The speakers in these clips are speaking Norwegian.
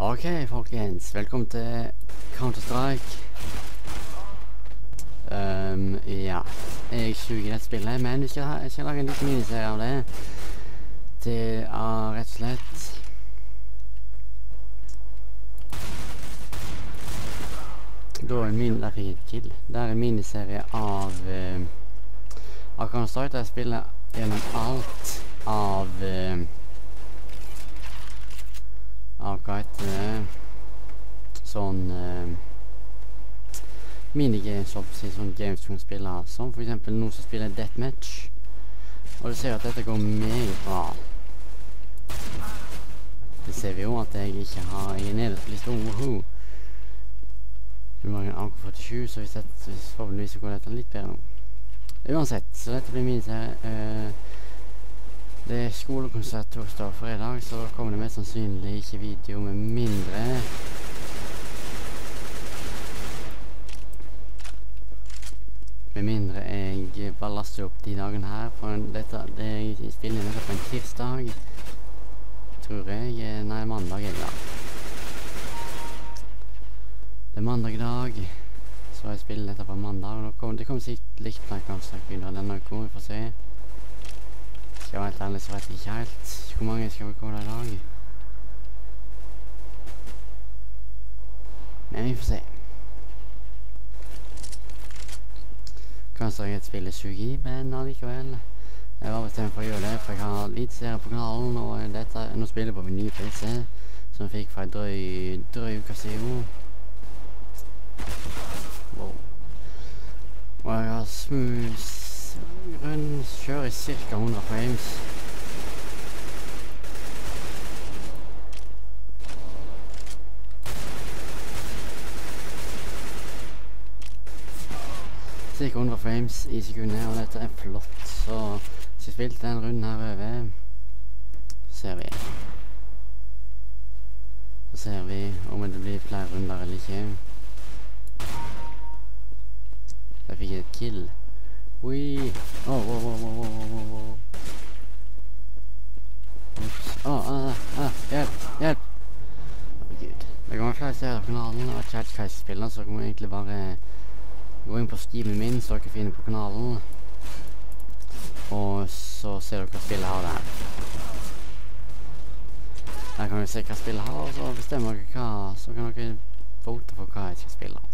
Ok, folkens. Velkommen til Counter-Strike. Ja. Jeg suger dette spillet, men jeg skal lage en liten miniserie av det. Det er rett og slett Der fikk jeg et kill. Det er en miniserie av Counter-Strike, der jeg spiller gjennom alt av hva heter det, sånn minigames, sånn games du kan spille, som for eksempel noen som spiller Deathmatch, og du ser at dette går meget bra. Det ser vi jo at jeg ikke har, jeg er nederst på lista, woohoo. Du må ha en AK-47, så forhåpentligvis går dette litt bedre nå. Uansett, så dette blir min serie. Det er skolekonsert torsdag og fredag, så da kommer det mest sannsynlig ikke video med mindre jeg bare laster opp de dagene her, for jeg spiller dette på en tirsdag, tror jeg. Nei, mandag er det da. Det er mandag i dag, så jeg spiller dette på mandag, og det kommer sikkert litt på Counter-Strike-videoer denne uka, vi får se. Skal jeg være helt ærlig, så vet jeg ikke helt hvor mange skal vi komme i dag. Men vi får se. Kanskje jeg spiller sugi, men allikevel. Jeg var bestemt for å gjøre det, for jeg har litt serie på kanalen, og nå spiller jeg på min nye PC, som jeg fikk fra en drøy uke siden. Wow. Og jeg har smooth kjører i cirka 100 frames. Cirka 100 frames i sekundet, og dette er flott. Så hvis jeg spilte den runden her over, så ser vi om det blir flere runder eller ikke. Der fikk jeg et kill. Oi! Wow. Ups. Hjelp! Herregud. Det kommer flere serier på kanalen, og jeg vet ikke hva jeg spiller, så kan jeg egentlig bare gå inn på Steamen min, så dere finner på kanalen. Og så ser dere hva spillet har der. Der kan dere se hva spillet har, og så bestemmer dere hva, så kan dere vote for hva jeg skal spille.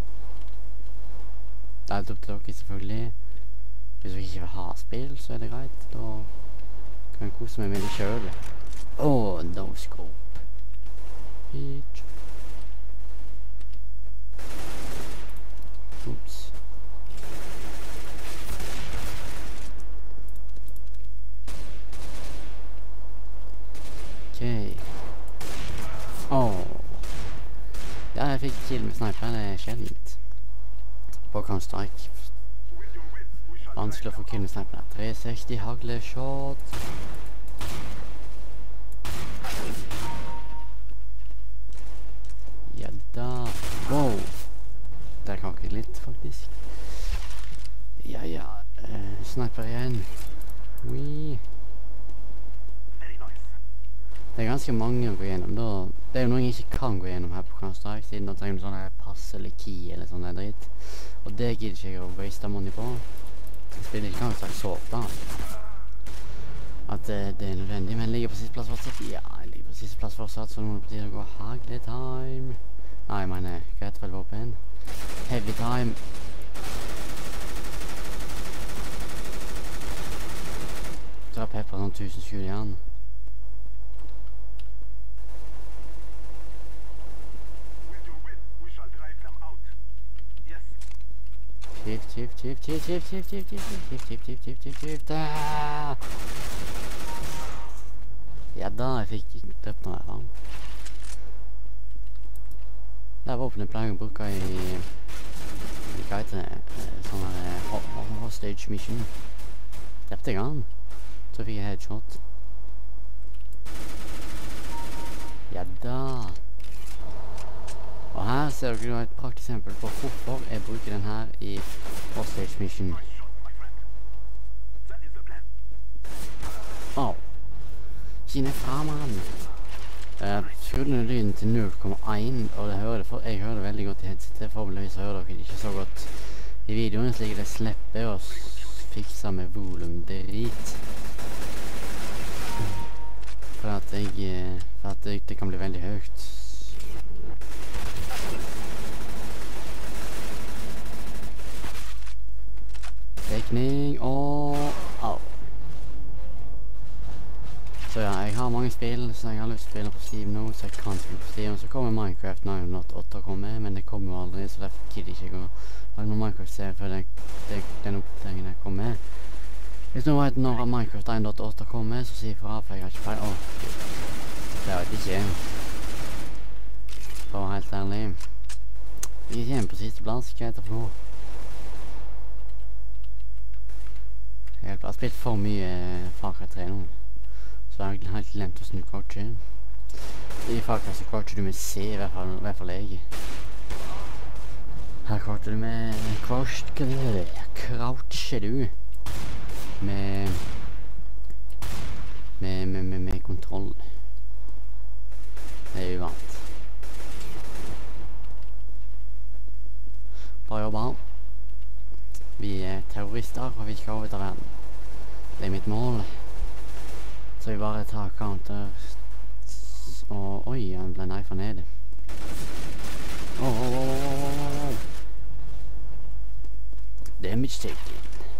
Det er helt opp til dere, selvfølgelig. Hvis dere ikke vil ha spill, så er det greit. Da kan jeg kose meg med det selv. No scope. Bitch. Ups. Ok. Ja, jeg fikk kill med sniper. Det er sjeldent. På Counter-Strike. Vanskelig å få kill med sniper der. 360 hagleshot. Ja da. Wow. Der kakket jeg litt, faktisk. Ja. Sniper igjen. Wee. Det er ganske mange å gå gjennom da. Det er jo noe jeg ikke kan gå gjennom her på Counter-Strike, siden da trenger du sånn her pass eller key eller sånn der dritt. Og det gidder ikke jeg å waste money på. Jeg spiller ikke Counter-Strike så ofte. At det er nødvendig, men jeg ligger på siste plass fortsatt. Ja, jeg ligger på siste plass fortsatt, så nå er det på tide å gå hagletime. Nei, jeg mener, hva heter vel våpen? Heavy time. Dra pepper sånn 1000 igjen. Shift. Ja da, jeg fikk ikke døpt noe her. Det er våpenet pleier å bruke i hva heter det, sånn her hostage mission. Drepte jeg han, så fikk jeg headshot. Ja da. Og her ser dere et prakteksempel på hvorfor jeg bruker den her i hostage mission. Ki ned fra, mann. Skru ned lyden til 0,1, og jeg hører det veldig godt i headsetet. Forhåpentligvis hører dere det ikke så godt i videoen, slik jeg slipper å fikse med volumdrit. For at det kan bli veldig høyt. Dekning og au. Så ja, jeg har mange spill så jeg har lyst til å spille på Steam nå, så jeg kan spille på Steam. Så kommer Minecraft 9.8 kommer, men det kommer jo aldri, så derfor gidder jeg ikke å lage noen Minecraft-serie før den oppdateringen der kommer. Hvis noen vet når Minecraft 1.8 kommer, så sier fra, for jeg har ikke feil. Det vet jeg ikke. For å være helt ærlig. Vi er hjemme på siste plass, hva heter det for noe? Jeg har spilt for mye Far Cry 3 nå. Så jeg har helt glemt hvordan du croucher. I Far Cry så croucher du med C, i hvert fall jeg. Her croucher du med croucher du med kontroll. Det er uvant. Bra jobba. Vi er terrorister, og vi skal overta verden. Det er mitt mål. Så vi bare tar counter. Og oi, han ble knifet ned. Damage taken.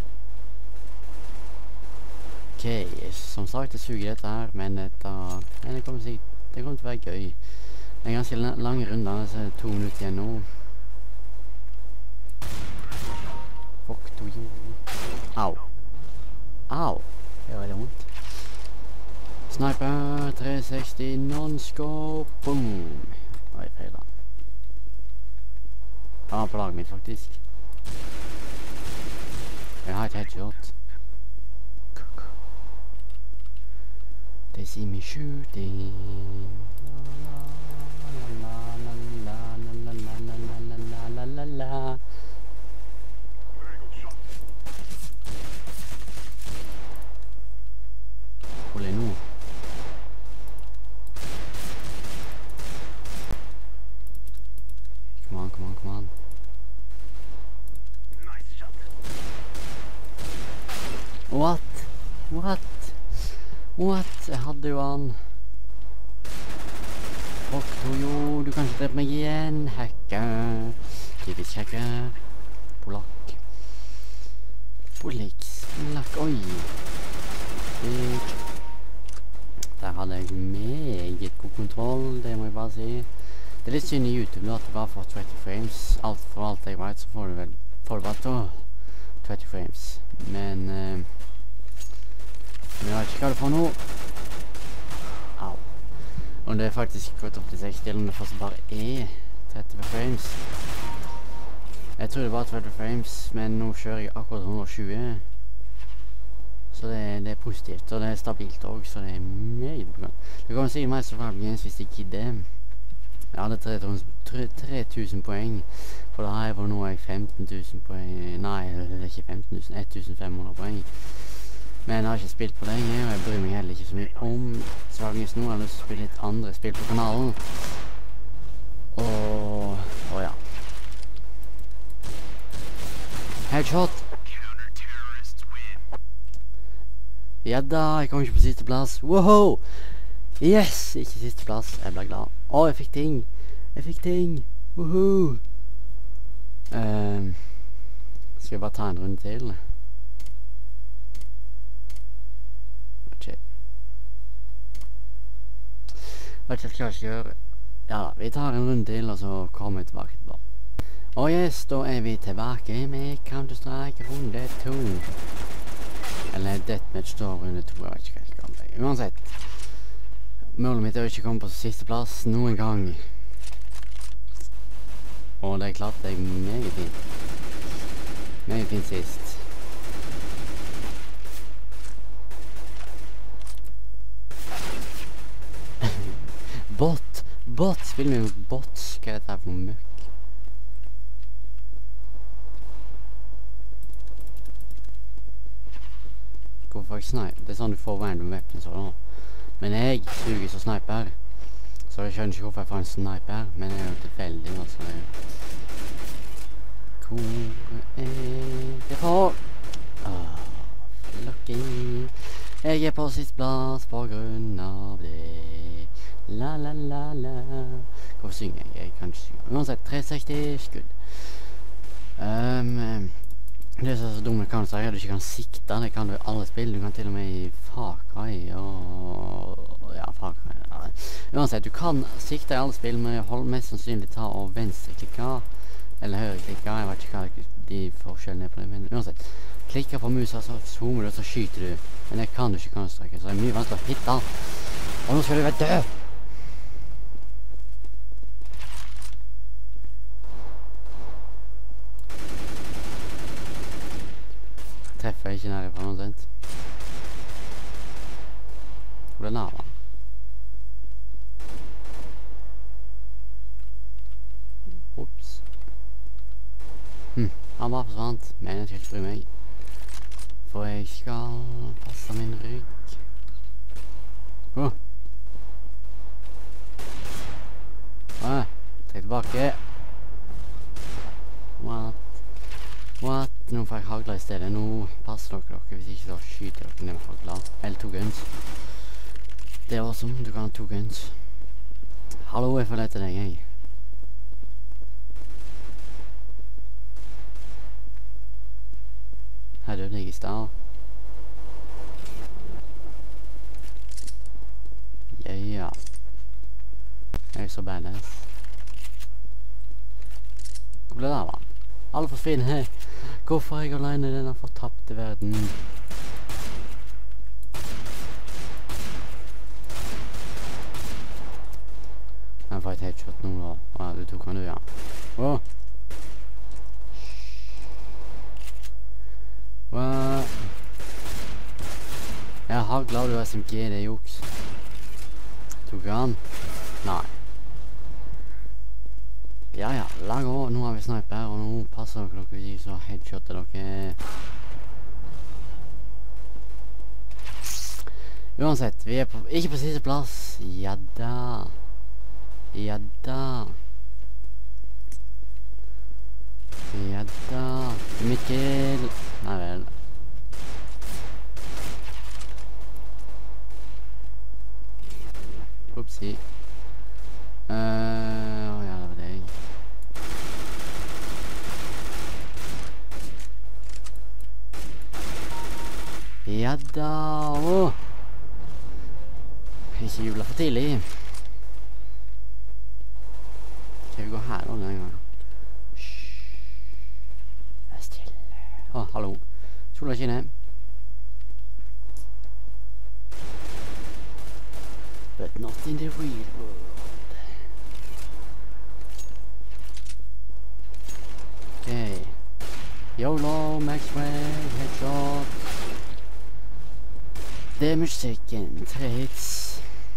Ok, som sagt, det suger dette her, men det kommer til å være gøy. Det er ganske lange runder, så er det 2 minutter igjen nå. Fuck to you. Au. Au. Det var veldig vondt. Sniper, 360, non-scope, boom. Oi, feil da. Han var på laget mitt, faktisk. Jeg har et headshot. They see me shooting. La. Hold nå. Come on. Nice shot. What? Jeg hadde jo han. Fuck Toyo, du kan ikke drepe meg igjen. Hacker. Typisk hacker. Polakk. Oi. Der hadde jeg meget god kontroll, det må jeg bare si. Det er litt synd i YouTube da, at du bare får 20 frames. For alt jeg vet, så får du bare 20 frames. Men jeg vet ikke hva du får nå. Au. Og det er faktisk gått opp til 60, eller om det faktisk bare er 30 frames. Jeg tror det er bare 30 frames, men nå kjører jeg akkurat 120. Så det er positivt, og det er stabilt også, så det er meget bra. Det kommer sikkert meg survival games hvis jeg gidder. Jeg hadde 3000 poeng, for da har jeg nå 15 000 poeng. Nei, det er ikke 15 000, 1500 poeng. Men jeg har ikke spilt på lenge, og jeg bryr meg heller ikke så mye om survival games nå. Jeg har lyst til å spille litt andre spill på kanalen. Og ja. Headshot! Ja da, jeg kom ikke på siste plass. Wow! Yes! Ikke siste plass. Jeg ble glad. Jeg fikk ting. Woohoo! Skal jeg bare ta en runde til? Ok. Vet ikke hva jeg skal gjøre. Ja da, vi tar en runde til, og så kommer vi tilbake til bare. Yes, da er vi tilbake med Counter-Strike runde 2. Eller Deathmatch da, runde 2, jeg vet ikke hva jeg skal det. Uansett, målet mitt er å ikke komme på siste plass noen gang. Og det klarte jeg meget fint. Meget fint sist. Bot! Spiller vi mot bots? Hva er dette her for noe møkk? Hvorfor jeg sniper? Det er sånn du får random weapons og da. Men jeg suger som sniper. Så jeg skjønner ikke hvorfor jeg får en sniper, men det er jo tilfeldig, altså. Hvor er det for? Lucky. Jeg er på sist plass på grunn av det. La la la la. Hvorfor synger jeg? Jeg kan ikke synge. Uansett, 360 skudd. Det er så dumt kan du si at du ikke kan sikte. Det kan du i alle spill. Du kan til og med i Far Cry og... ja, Far Cry. Ja. Uansett, du kan sikte i alle spill, men jeg holder mest sannsynlig ta og venstreklikke. Eller høyreklikke. Jeg vet ikke hva de forskjellene er på det, men uansett. Klikker på musa, så zoomer du, og så skyter du. Men det kan du ikke Counter-Strike, så det er mye vanskelig å hitte. Og nå skal du være død! Treffer jeg ikke nærmere noe sånt. Hvor er lava? Ups. Han bare forsvant, men jeg skal ikke bry meg. For jeg skal passe min rygg. Trekk tilbake. What? Nå får jeg hagla i stedet. Nå passer dere, hvis ikke så skyter dere ned med hagla. Eller 2 guns. Det er awesome, du kan ha 2 guns. Hallo, jeg får lete deg, jeg. Her døde jeg i stad. Yeah. Jeg er så badass. Hvor ble det av han? Alle forsvinner. Hvorfor er jeg alene i denne fortapte verden? Jeg får et headshot nå da. Du tok han du, ja. Jeg har hagla, og du har SMG, det er juks. Tok han? Nei. Ja, la gå. Nå har vi sniper, og nå passer dere hvis så headshotter dere. Uansett, vi er ikke på siste plass. Ja da. Mikkel. Nei vel. Upsi. Ja, det var deg. Ja da. Ikke jubla for tidlig. Skal vi gå her da denne gangen? Vær stille. Hallo. Sola skinner. But not in the real world. Okay. YOLO, Maxwell, headshot. Damage taken, 3 hits.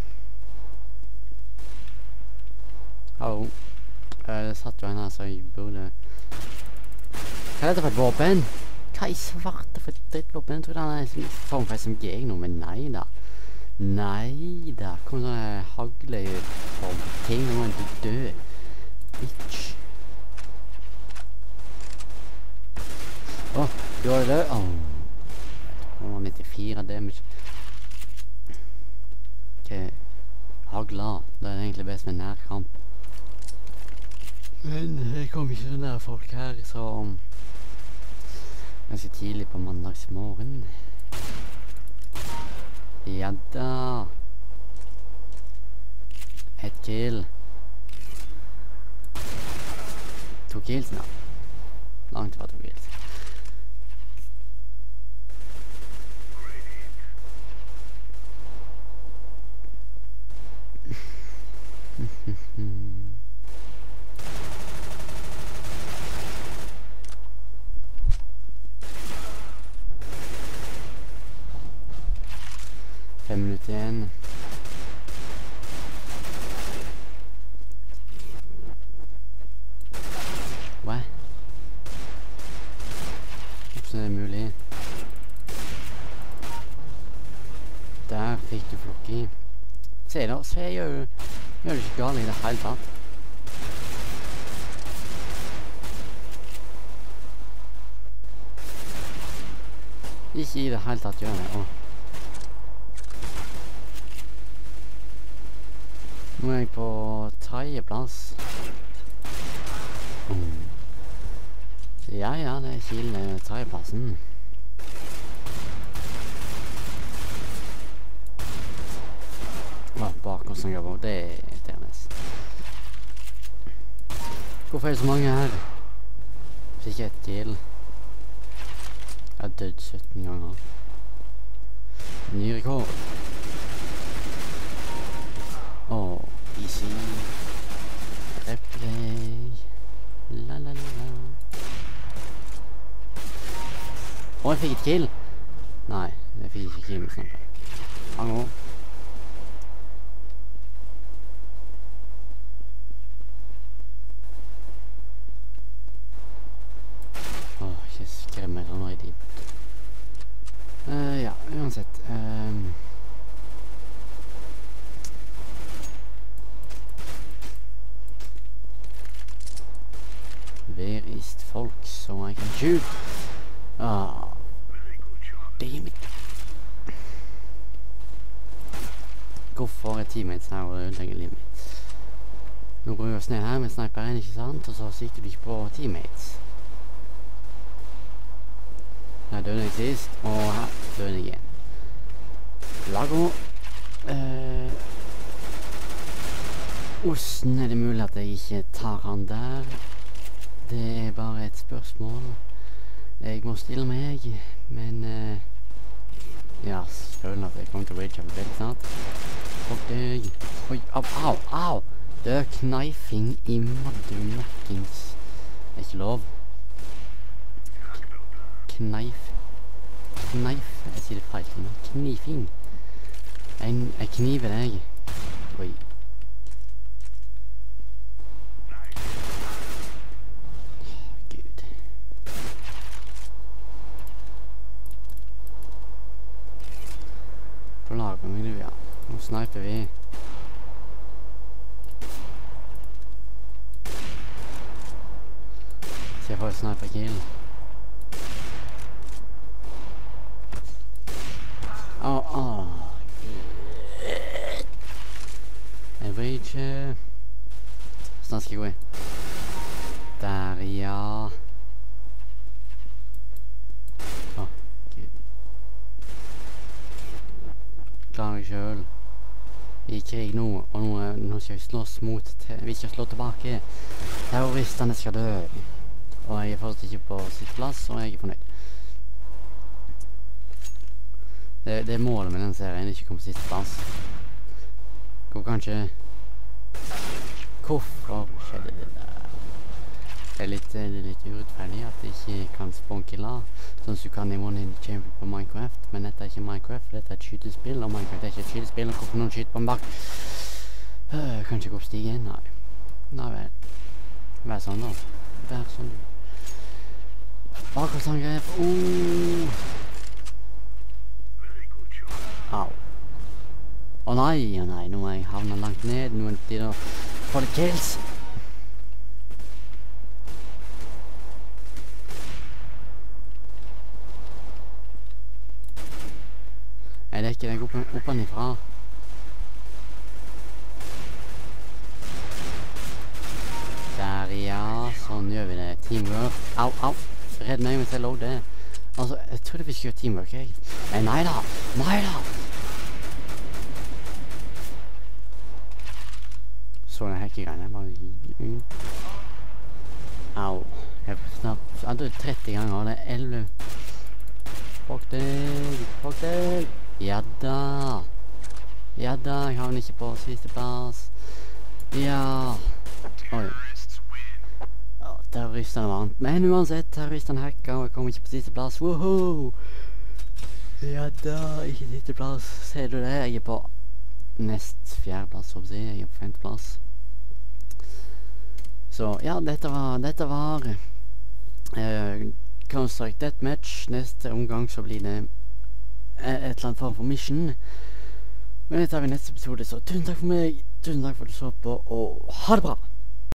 Hallo. Det satt jo en her, så jeg burde... Hva er dette for et våpen? Hva i svarte for et drittvåpen? Jeg trodde han er en form for SMG nå, men nei da. Nei da. Kom sånne hagleform ting, nå må du dø. Bitch. Du var det død? Nå var 94 damage. Ok. Hagla. Da er det egentlig best med nærkamp. Men jeg kom ikke så nær folk her, så ganske tidlig på mandagsmorgen. Ja da. Et kill. 2 kills nå. Langt var 2 kills. Fem minutter igjen. Hva? Hvordan er det mulig? Der fikk du flokk i. Se da, se gjør du. Vi er jo ikke gale i det hele tatt. Ikke i det hele tatt gjør det. Nå er jeg på 3. plass. Ja, det er Kiel 3. plassen. Bak oss som jobber, det er irriterende. Hvorfor er det så mange her? Fikk jeg et Kiel. Jeg har dødd 17 ganger. Ny rekord. Easy. Replay. La. Jeg fikk et kill. Nei, jeg fikk ikke kill med snart. Hallo. Ikke skrem meg sånn når jeg dit. Ja, uansett. Where is folk so I can shoot? Damn it. Hvorfor er teammates her og ødelegger livet mitt? Nå går vi oss ned her med sniperen, ikke sant? Og så sikker du ikke på teammates. Her døde jeg sist, og her døde jeg igjen. Lago. Hvordan er det mulig at jeg ikke tar han der? Det er bare et spørsmål. Jeg må stille meg, men ja, selvfølgelig at jeg kommer til å rage veldig snart. Og deg. Oi, au! Det er knifing i motherfuckings. Det er ikke lov. Kneif. Jeg sier det feil. Knifing. Jeg kniver deg. Oi. Gud. På lag med meg, ja. Nå sniper vi. Så jeg får et sniper kill. Jeg vil ikke... Sånn skal jeg gå i. Der, ja. Gud. Klarer jeg selv. Vi er i krig nå, og nå skal vi slåss mot... Vi skal slå tilbake. Terroristene skal dø. Og jeg er fortsatt ikke på sitt plass, og jeg er fornøyd. Det er målet med den serien, ikke komme på siste plass. Kanskje... Hvorfor skjedde det der? Det er litt urettferdig at jeg ikke kan spawnkilla, sånn som du kan i One in the Chamber på Minecraft. Men dette er ikke Minecraft, for dette er et skytespill, og Minecraft er ikke et skytespill, og hvorfor noen skyter på en bak? Kanskje gå opp stigen? Nei. Nei vel. Vær sånn da. Vær sånn du. Bakholdsangrep. Au. Nei, nå må jeg havne langt ned, nå er det tid å få det kills. Jeg dekker deg oppenifra. Der, ja, sånn gjør vi det. Teamwork. Au. Redd meg mens jeg lå det. Altså, jeg trodde vi skulle gjøre teamwork, jeg. Nei da. Så den hackegreiene bare... Au. Jeg har dødd 30 ganger, og det er 11. Fuck deg. Ja da, jeg havner ikke på siste plass. Ja. Oi. Terroristene vant. Men uansett, terroristene hacker, og jeg kommer ikke på siste plass. Woho! Ja da, ikke siste plass. Ser du det? Jeg er på nest 4. plass, så å si. Jeg er på 5. plass. Så, ja, dette var Counter-Strike Deathmatch. Neste omgang så blir det et eller annet form for mission. Men det tar vi i neste episode, så tusen takk for meg. Tusen takk for at du så på, og ha det bra!